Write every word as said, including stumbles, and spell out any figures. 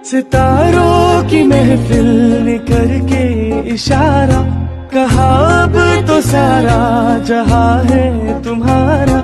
सितारों की महफिल ने करके इशारा, कहा अब तो सारा जहां है तुम्हारा।